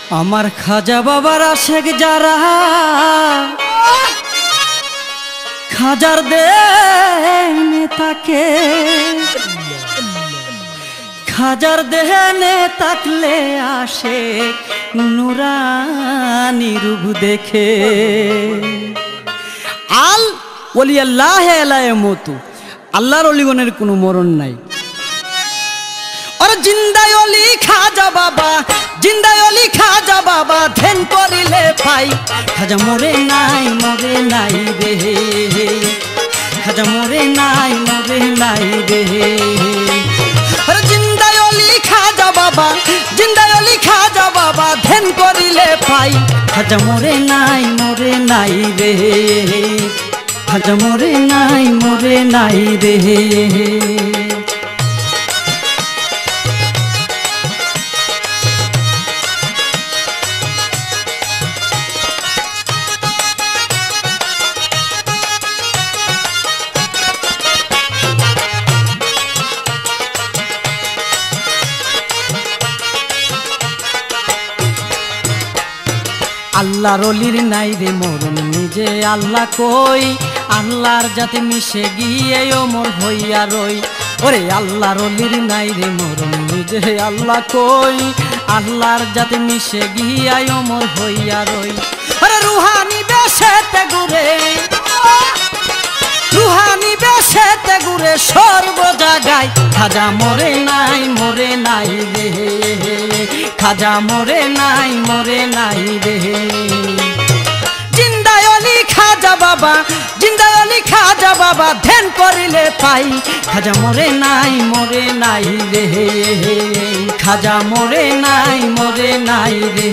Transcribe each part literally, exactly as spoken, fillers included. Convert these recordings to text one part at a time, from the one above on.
আমার খাজা বাবার আশেক যারা খাজার দেনে তাকে খাজার দেনে তাকলে আসে নুরানি রূপ দেখে। আল ওলি আল্লাহ আলায়ে মতু, আল্লাহর অলিগণের কোনো মরণ নাই। আর জিন্দায় অলি খাজা বাবা, জিন্দায় অলি খাজা বাবা, ধ্যান করিলে পাই খাজা মরে নাই মরে নাই রে, খাজা মরে নাই মরে নাই রে। আর জিন্দায় অলি খাজা বাবা, জিন্দায় অলি খাজা বাবা, ধ্যান করিলে পাই খাজা মরে নাই মরে নাই রে, খাজা মরে নাই মরে নাই রে। আল্লাহর অলির নাই রে মরণ, নিজে আল্লাহ কই আল্লাহর যাতে মিশে গিয়ে ওমর হইয়া রই। ওরে আল্লাহর অলির নাই রে মরণ, নিজে আল্লাহ কই আল্লাহর যাতে মিশে গিয়া ওমর হইয়া রই। আরে রুহানি বেশেতে ঘুরে, রুহানি বেশেতে ঘুরে সর্ব জায়গায় খাজা মরে নাই মরে নাই রে, খাজা মরে নাই মরে নাই রে। জিন্দায় অলি খাজা বাবা, জিন্দায় অলি খাজা বাবা, ধ্যান করিলে পাই খাজা মরে নাই মরে নাই রে, খাজা মরে নাই মরে নাই রে।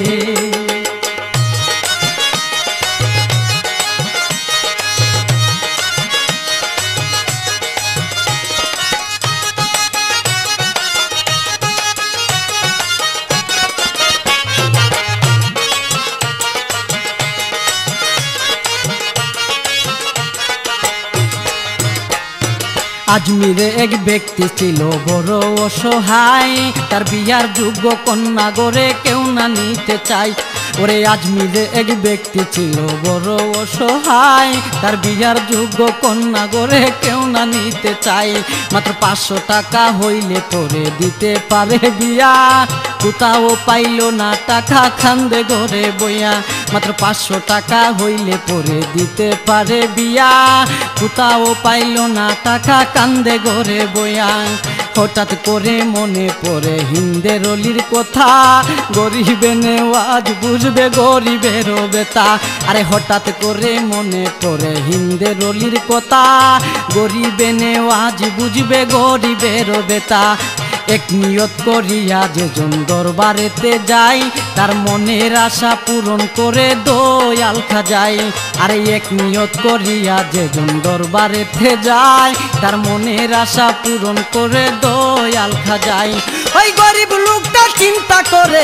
আজমিরে এক ব্যক্তি ছিল বড় অসহায়, তার বিয়ার যোগ্য কন্যা গড়ে কেউ না নিতে চাই। ওরে আজমিরে এক ব্যক্তি ছিল বড় অসহায়, তার বিয়ার যোগ্য কন্যা গড়ে কেউ না নিতে চাই। মাত্র পাঁচশো টাকা হইলে পরে দিতে পারে বিয়া, কোথাও পাইল না টাকা খান্দে ঘরে বইয়া। মাত্র পাঁচশো টাকা হইলে পরে দিতে পারে বিয়া, কোথাও পাইল না টাকা কান্দে ঘরে বইয়া। হঠাৎ করে মনে পড়ে হিন্দের অলির কথা, গরিবে নেওয়াজ বুঝবে গরিবেরও বেতা। আরে হঠাৎ করে মনে পড়ে হিন্দের অলির কথা, গরিবে নেওয়াজ বুঝবে গরিবেরও বেতা। এক নিয়ত করিয়া যেজন দরবারেতে যাই, তার মনের আশা পূরণ করে দয়াল খাজাই। আরে এক নিয়ত করিয়া যেজন দরবারেতে যাই, তার মনের আশা পূরণ করে দয়াল খাজাই। ওই গরিব লোকটা চিন্তা করে,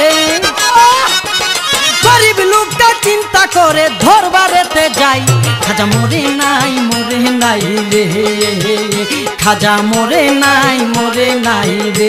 গরিব লোকটা চিন্তা করে দরবারেতে যাই খাজা মরে নাই মরে নাই রে, খাজা মরে নাই মরে নাই রে।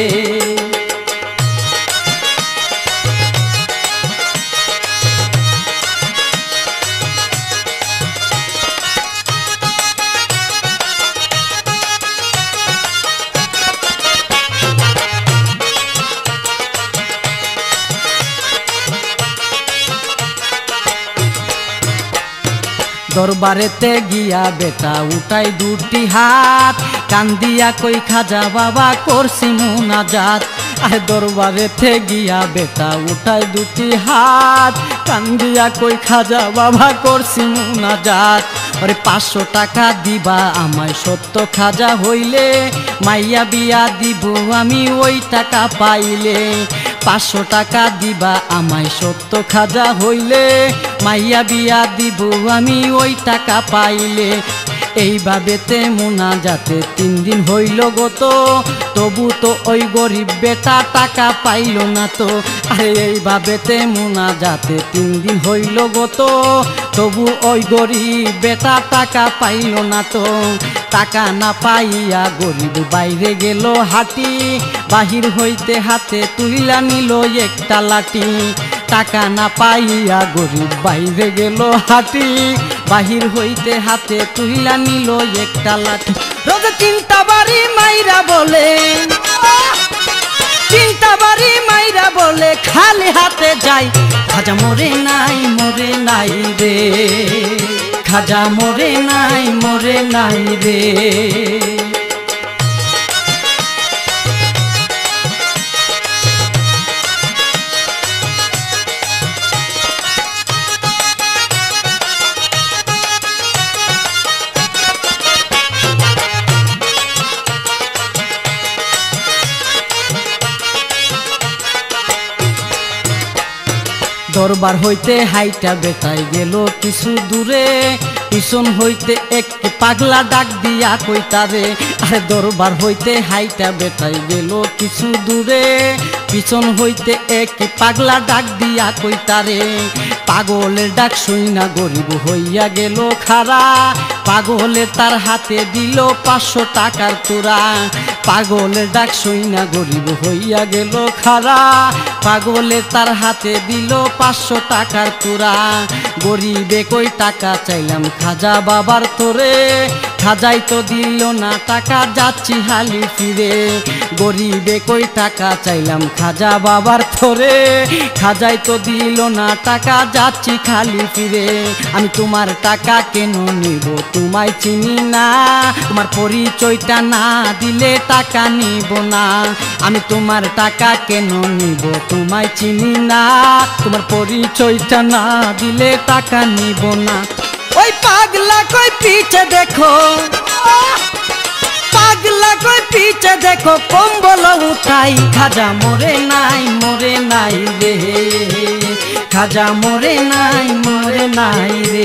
দরবারেতে গিয়া বেটা উঠাই দুটি হাত, কান্দিয়া কই খাজা বাবা করছি মুনাজাত। আরে দরবারেতে গিয়া বেটা উঠাই দুটি হাত, কান্দিয়া কই খাজা বাবা করছি মুনাজাত। ওরে পাঁচশো টাকা দিবা আমায় সত্য খাজা হইলে, মাইয়া বিয়া দিব আমি ওই টাকা পাইলে। পাঁচশো টাকা দিবা আমায় সত্য খাজা হইলে, মাইয়া বিয়া দিব আমি ওই টাকা পাইলে। এইভাবেতে মুনাজাতে তিন দিন হইল গত, তবু তো ওই গরিব বেটা টাকা পাইল না তো। আরে এইভাবেতে মুনাজাতে তিন দিন হইল গত, তবু ওই গরিব বেটা টাকা পাইল না তো। টাকা না পাইয়া গরিব বাইরে গেল হাঁটি, বাহির হইতে হাতে তুইলা নিল একটা লাঠি। টাকা না পাইয়া গরিব বাইরে গেল হাঁটি, বাহির হইতে হাতে তুইলা নিল একটা লাঠি। রোজ চিন্তা বাড়ি মাইরা বলে, চিন্তা বাড়ি মাইরা বলে খালি হাতে যাই। খাজা মরে নাই মরে নাই রে, খাজা মরে নাই মরে নাই রে। দরবার হইতে হাইটা বেটাই গেল কিছু দূরে, পিছন হইতে এক পাগলা ডাক দিয়া কইতারে। আরে দরবার হইতে হাইটা বেটাই গেল কিছু দূরে, পিছন হইতে এক পাগলা ডাক দিয়া কইতারে। পাগলের ডাক শুইনা গরিব হইয়া গেল খারা, পাগলের তার হাতে দিল পাঁচশো টাকার তোরা। পাগলের ডাক শুইনা গরিব হইয়া গেল খারা, পাগলের তার হাতে দিল পাঁচশো টাকার তোরা। গরিবে কই টাকা চাইলাম খাজা বাবার তোরে, খাজাই তো দিল না টাকা যাচ্ছি হালি ফিরে। গরিবে কই টাকা চাইলাম খাজা বাবার তোরে, খাজাই তো দিল না টাকা যাচ্ছি খালি ফিরে। আমি তোমার টাকা কেন নিব তোমায় চিনি না, তোমার পরিচয়টা না দিলে টাকা নিব না। আমি তোমার টাকা কেন নিব তোমায় চিনি না, তোমার পরিচয়টা না দিলে টাকা নিব না। ওই পাগলা কই পিছে দেখো, পাগলা কই পিছে দেখো কম্বল উঠাই। খাজা মরে নাই মরে নাই রে, খাজা মরে নাই মরে নাই রে।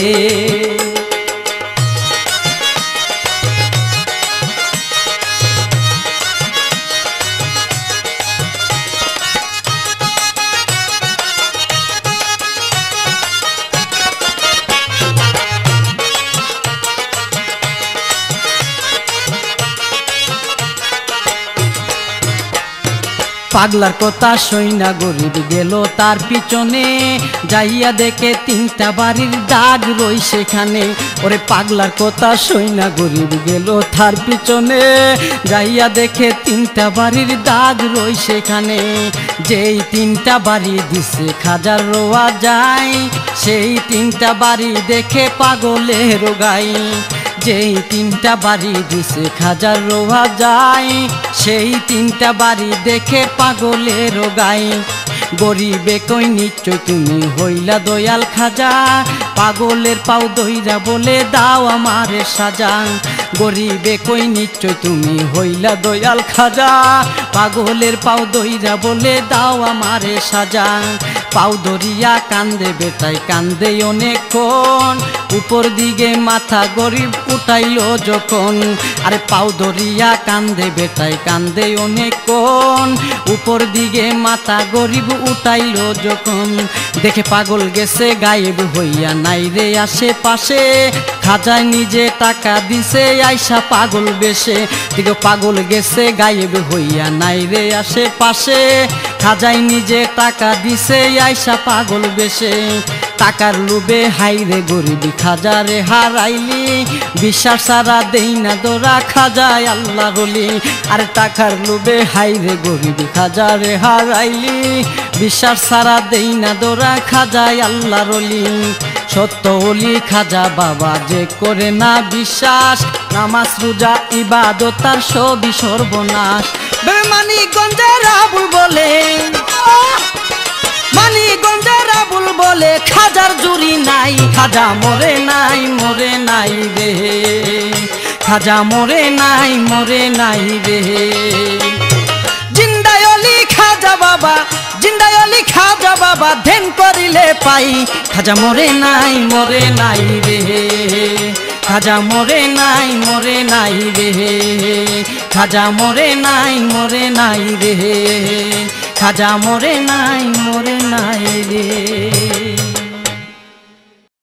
পাগলার কথা শুইনা গরিব গেল তার পিছনে, যাইয়া দেখে তিনটা বাড়ির দাগ রই সেখানে। ওরে পাগলার কথা শুইনা গরিব গেল তার পিছনে, যাইয়া দেখে তিনটা বাড়ির দাগ রই সেখানে। যেই তিনটা বাড়ি দিছে খাজার রোয়া যায়, সেই তিনটা বাড়ি দেখে পাগলের গাই। যেই তিনটা বাড়ি দিছে খাজার রোয়া যায়, সেই তিনটা বাড়ি দেখে পাগলের গাই। গরিবে কই নিশ্চয় তুমি হইলা দয়াল খাজা, পাগলের পাও দইরা বলে দাও আমারে সাজা। গরিবে কই নিশ্চয় তুমি হইলা দয়াল খাজা, পাগলের পাও দইরা বলে দাও আমারে সাজা। পাও দরিয়া কান্দে বেটাই কান্দে অনেকক্ষণ, উপর দিকে মাথা গরিব উঠাইল যখন। আরে পাও দরিয়া কান্দে বেটাই কান্দে অনেকক্ষণ, উপর দিকে মাথা গরিব উঠাইল যখন। দেখে পাগল গেছে গায়েব হইয়া নাই রে আশেপাশে, খাজায় নিজে টাকা দিছে আইসা পাগল বেশে। দিকে পাগল গেছে গায়েব হইয়া নাই রে আশেপাশে, খাজায় নিজে টাকা দিছে আইসা পাগল বেশে। টাকার লোভে হাইরে গরিবি খাজারে হারাইলি, বিশ্বাস সারা দেই না দোরা খাজায় আল্লাহ রলি। আর টাকার লোভে হাইরে গরিবি খাজারে হারাইলি, বিশ্বাস সারা দেই না দোরা খাজায় আল্লাহ রলি। সত্য অলি খাজা বাবা যে করে না বিশ্বাস, নামাজ রোজা ইবাদত তার সবই সর্বনাশ। মানিকগঞ্জের আবুল বলে, মানিকগঞ্জের আবুল বলে খাজার জুরি নাই। খাজা মরে নাই মরে নাই রে, খাজা মরে নাই মরে নাই রে। জিন্দায় অলি খাজা বাবা, জিন্দায় অলি খাজা বাবা ধ্যান করিলে পাই। খাজা মরে নাই মরে নাই রে, খাজা মরে নাই মরে নাই রে, খাজা মরে নাই মরে নাই রে, খাজা মরে নাই মরে